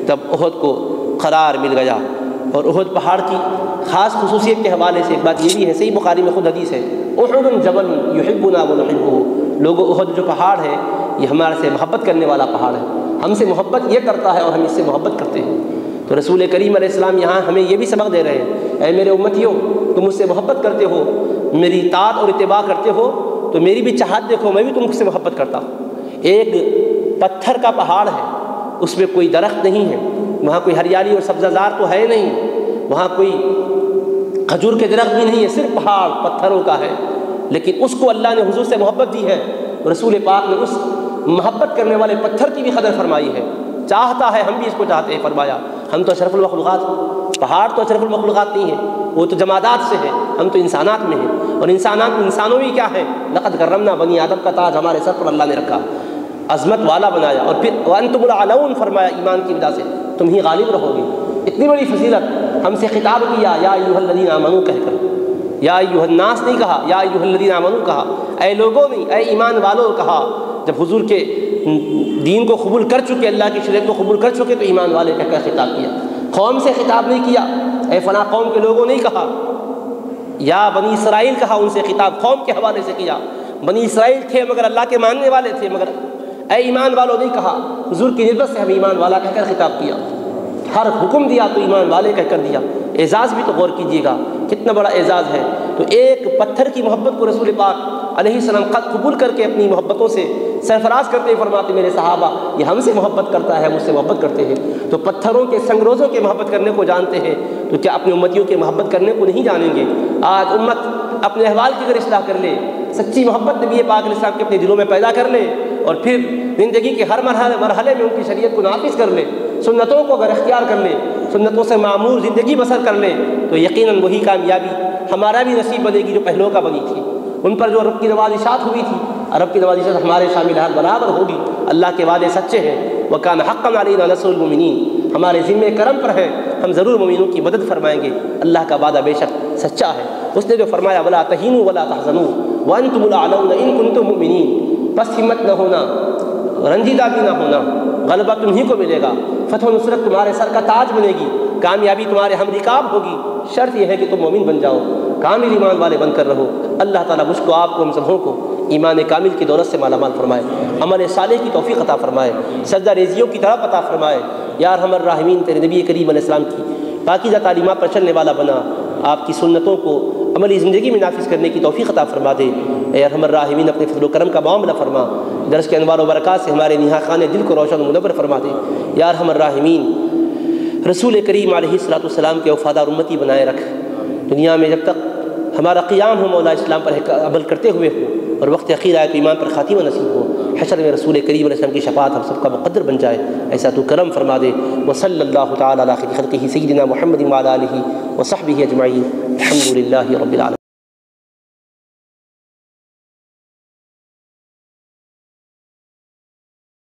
تب احد کو قرار مل گیا۔ اور احد پہاڑ کی خاص خصوصیت کے حوالے سے ایک بات یہ بھی ہے، صحیح بخاری میں خود حدیث ہے، احد جبل یحبنا ونحبہ، لوگوں احد جو پہاڑ ہے یہ ہمارے سے محبت کرنے والا پہاڑ ہے، ہم سے محبت یہ کرتا ہے اور ہم اس سے محبت کرتے ہیں۔ تو رسول کریم علیہ السلام یہاں ہمیں یہ بھی سبق دے رہے ہیں، اے میرے امتیوں، تم مجھ سے محبت کرتے ہو، میری اطاعت اور اتباع کرتے ہو، تو میری بھی چاہت دیکھو، میں بھی تم سے محبت کرتا ہوں۔ ایک پتھر کا پہاڑ ہے، اس میں کوئی درخت نہیں ہے، وہاں کوئی ہریالی اور سبزہ زار تو ہے نہیں، وہاں کوئی کھجور کے درخت بھی نہیں ہے، صرف پہاڑ پتھروں کا ہے، لیکن اس کو اللہ نے حضور سے محبت دی ہے۔ رسول پاک نے اس محبت کرنے والے پتھر کی بھی قدر فرمائی ہے، چاہتا ہے، ہم بھی اس کو چاہتے ہیں، فرمایا ہم تو اشرف المخلوقات، پہاڑ تو اشرف المخلوقات نہیں ہے، وہ تو جمادات سے ہے، ہم تو انسانات میں ہیں، اور انسانوں میں کیا ہے، لقد کرمنا بنی آدم کا تاج ہمارے سر پر اللہ نے رکھا، عظمت والا بنایا، اور پھر وانتم الاعلون فرمایا، ایمان کی وجہ سے تم ہی غالب رہو گے۔ اتنی بڑی فضیلت، ہم سے خطاب کیا یا ایھا الذین آمنوا کہہ کر، یا ایھا الناس نہیں کہا، یا ایھا الذین آمنوا کہا، اے لوگوں نہیں، اے ایمان والوں کہا۔ جب حضور کے دین کو قبول کر چکے، اللہ کی شریعت کو قبول کر چکے، تو ایمان والے کہہ کر خطاب کیا، قوم سے خطاب نہیں کیا، اے فلاں قوم کے لوگوں نہیں کہا، یا بنی اسرائیل کہا، ان سے خطاب قوم کے حوالے سے کیا، بنی اسرائیل تھے مگر اللہ کے ماننے والے تھے، مگر اے ایمان والوں نہیں کہا، حضور کی نسبت سے ہم ایمان والا کہہ کر خطاب کیا، ہر حکم دیا تو ایمان والے کہہ کر دیا۔ اعزاز بھی تو غور کیجیے گا، کتنا بڑا اعزاز ہے۔ تو ایک پتھر کی محبت کو رسول پاک علیہ السلام قد قبول کر کے اپنی محبتوں سے سرفراز کرتے ہوئے فرماتے، میرے صحابہ یہ ہم سے محبت کرتا ہے، مجھ سے محبت کرتے ہیں۔ تو پتھروں کے سنگروزوں کے محبت کرنے کو جانتے ہیں، تو کیا اپنی امتیوں کے محبت کرنے کو نہیں جانیں گے؟ آج امت اپنے احوال کی اگر اصلاح کر لے، سچی محبت نبی پاک علیہ السلام کے اپنے دلوں میں پیدا کر لے، اور پھر زندگی کے ہر مرحلے میں ان کی شریعت کو نافذ کر لے، سنتوں کو اگر اختیار کر لے، سنتوں سے معمور زندگی بسر کر لے، تو یقیناً وہی کامیابی ہمارا بھی نصیب بنے گی جو پہلوں کا بنی تھی۔ ان پر جو عرب کی نوازشات ہوئی تھی، عرب کی نوازشات ہمارے شامل حال برابر ہوگی۔ اللہ کے وعدے سچے ہیں، وَكَانَ حَقًّا عَلَيْنَا نَصْرُ الْمُؤْمِنِينَ، ہمارے ذمے کرم پر ہے، ہم ضرور مومنوں کی مدد فرمائیں گے۔ اللہ کا وعدہ بے شک سچا ہے، اس نے جو فرمایا وَلَا تَهِنُوا وَلَا تَحْزَنُوا وَأَنْتُمُ الْأَعْلَوْنَ إِن كُنتُم مُؤْمِنِينَ، بس ہمت نہ ہونا، رنجیدہ بھی نہ ہونا، غلبہ تمہیں کو ملے گا، فتح و نصرت تمہارے سر کا تاج بنے گی، کامیابی تمہارے ہم رکاب ہوگی، شرط یہ ہے کہ تم مومن بن جاؤ، کامل ایمان والے بن کر رہو۔ اللہ تعالیٰ مجھ کو، آپ کو، ہم سبھوں کو ایمان کامل کی دولت سے مالا مال فرمائے، عمل صالح کی توفیق عطا فرمائے، سجدہ ریزیوں کی طرف عطا فرمائے۔ یا ارحم الراحمین، تیرے نبی کریم علیہ السلام کی پاکیزہ تعلیمات پر چلنے والا بنا، آپ کی سنتوں کو عملی زندگی میں نافذ کرنے کی توفیق عطا فرما دے۔ اے ارحم الراحمین، اپنے فضل و کرم کا معاملہ فرما، درس کے انوار و برکات سے ہمارے نہا خانے دل کو روشن و منور فرما دے۔ یا ارحم الراحمین، رسول کریم علیہ السلام کے وفادار امتی بنائے رکھ، دنیا میں جب تک ہمارا قیام ہو مولا اسلام پر عمل کرتے ہوئے ہو، اور وقت اخیر آئے تو ایمان پر خاتمہ نصیب ہو، حشر میں رسول کریم علیہ السلام کی شفاعت ہم سب کا مقدر بن جائے، ایسا تو کرم فرما دے۔ وصلی اللہ تعالی علی خیر خلقہ سیدنا محمد وعلی آلہ وصحبہ اجمعین، الحمد للہ رب العالمین۔